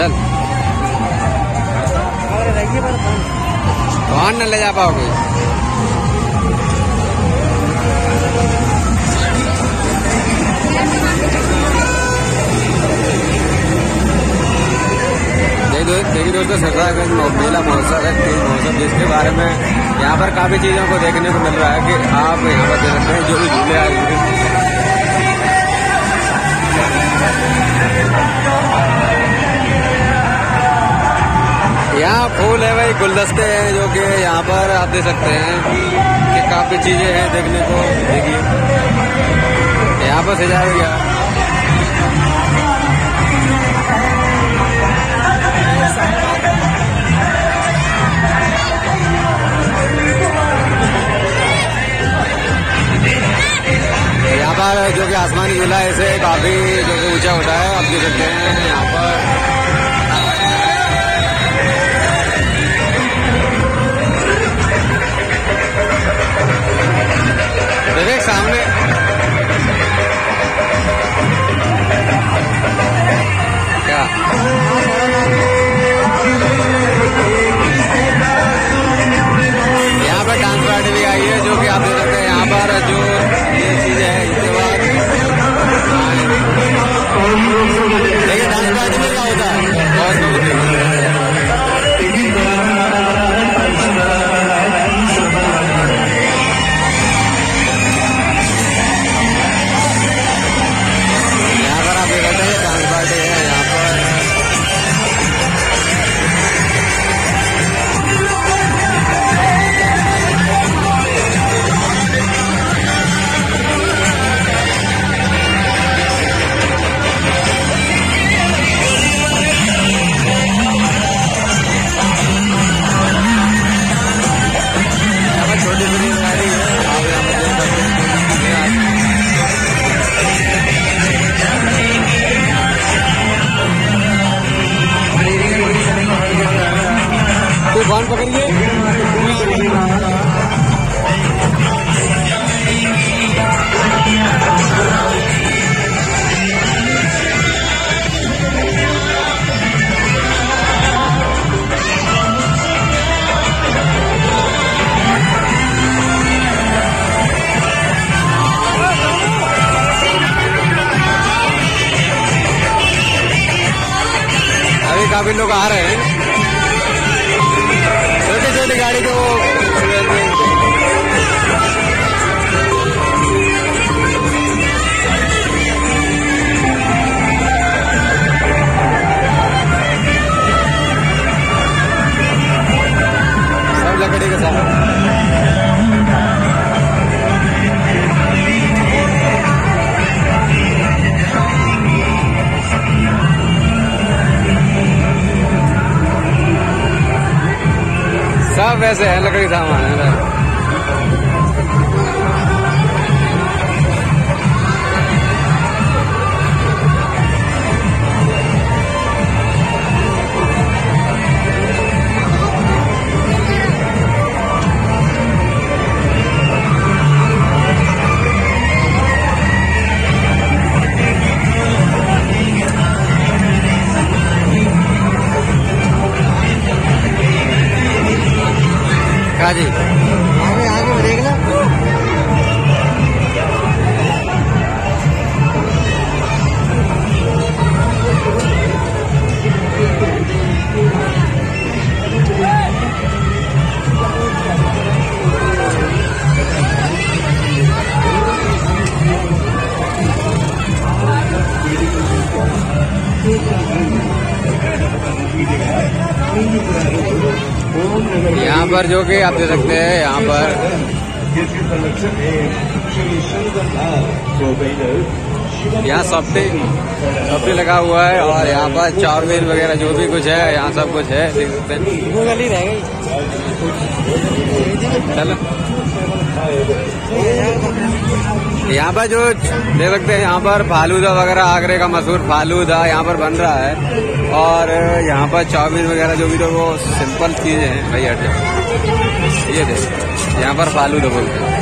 चल कौन न ले जा पाओगे। देखिए दोस्तों, सरदारगंज मेला महोत्सव है, तीज महोत्सव, जिसके बारे में यहाँ पर काफी चीजों को देखने को मिल रहा है कि आप यहाँ पर देख सकते हैं जो भी झूले आए यहाँ फूल है भाई, गुलदस्ते हैं जो कि यहाँ पर आप देख सकते हैं कि काफी चीजें हैं देखने को। देखिए यहाँ पर सजाया गया। यहाँ पर जो कि आसमानी झूला है, इसे काफी जो कि ऊंचा होता है, आप देख सकते हैं यहाँ पर। देखिए सामने क्या यहाँ पर डांस पार्टी भी आई है, जो कि आप देख सकते हैं। यहाँ पर जो ये चीजें है, इसके बाद देखिए डांस पार्टी में क्या होता है। कौन पकड़िए अभी काफी लोग आ रहे हैं, छोटी गाड़ी के वो सब लकड़ी के साथ। सब वैसे है, लकड़ी सामान है। जी आगे आगे देख लो। यहाँ पर जो कि आप देख सकते हैं, यहाँ पर यहाँ सॉफ्टी लगा हुआ है और यहाँ पर चाउमीन वगैरह जो भी कुछ है, यहाँ सब कुछ है, देख सकते हैं। वो गली रह गई। चलो यहाँ पर जो देख सकते हैं, यहाँ पर फालूदा वगैरह, आगरे का मशहूर फालूदा यहाँ पर बन रहा है। और यहाँ पर चाउमीन वगैरह जो भी तो वो सिंपल चीजें हैं भाई। हट जाओ, ये देख यहाँ पर फालूदा बोलते हैं।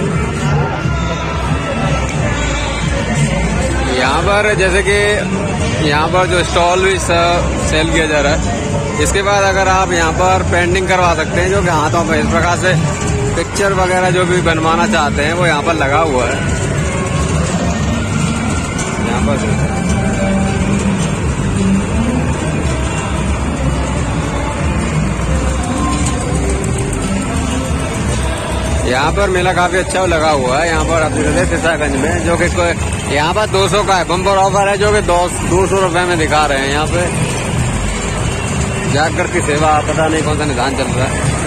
यहाँ पर जैसे कि यहाँ पर जो स्टॉल भी सेल किया जा रहा है। इसके बाद अगर आप यहाँ पर पेंटिंग करवा सकते हैं, जो कि हाथों पर इस प्रकार से पिक्चर वगैरह जो भी बनवाना चाहते हैं वो यहाँ पर लगा हुआ है। यहाँ पर मेला काफी अच्छा लगा हुआ है। यहाँ पर अपने सीतागंज में, जो कि यहाँ पर 200 का है, बम्पर ऑफर है, जो कि 200 रुपए में दिखा रहे हैं। यहाँ पे जागृति सेवा, पता नहीं कौन सा निदान चल रहा है।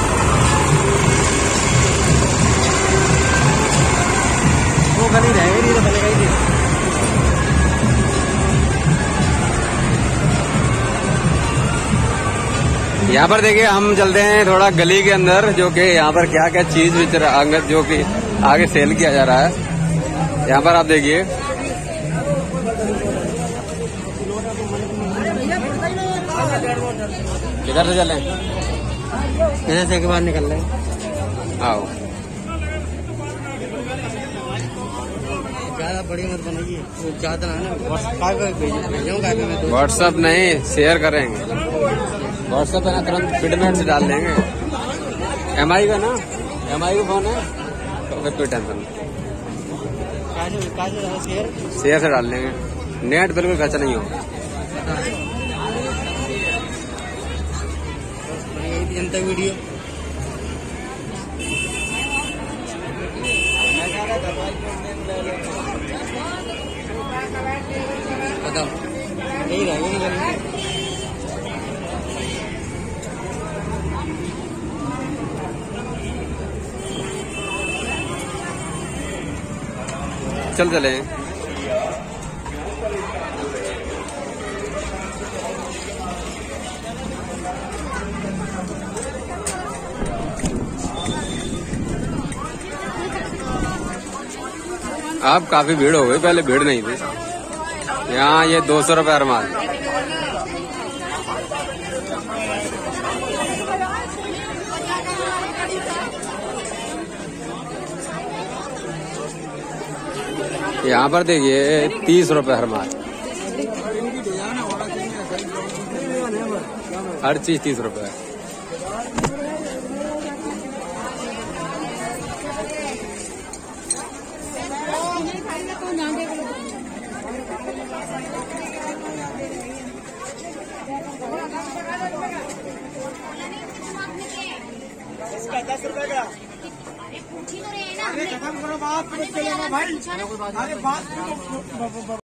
वो गली रहेगी नहीं तो बनेगा ही नहीं। यहाँ पर देखिए, हम चलते हैं थोड़ा गली के अंदर, जो कि यहाँ पर क्या क्या चीज जो कि आगे सेल किया जा रहा है। यहाँ पर आप देखिए, किधर से चलें? इधर से के बाद निकल रहे हैं। आओ, ज्यादा बड़ी मत बनाइए, ज्यादा ना व्हाट्सएप नहीं शेयर करेंगे। व्हाट्सएप पे ना तुरंत फीडबैक से डाल देंगे। MI का ना, MI का फोन है तो फिर कोई टेंशन नहीं, शेयर से डाल देंगे। नेट बिल्कुल खर्चा नहीं होगा। जनता वीडियो यही रहेगा। चल चले। अब काफी भीड़ हो गई, पहले भीड़ नहीं थी। यहाँ ये 200 रुपये अरमान। यहाँ पर देखिए 30 रुपये हर माल, हर चीज 30 रुपये। इसका 10 रुपए का। अरे पूछ ही तो रहे हैं ना। अरे खत्म करो बात, चलेगा भाई। अरे बात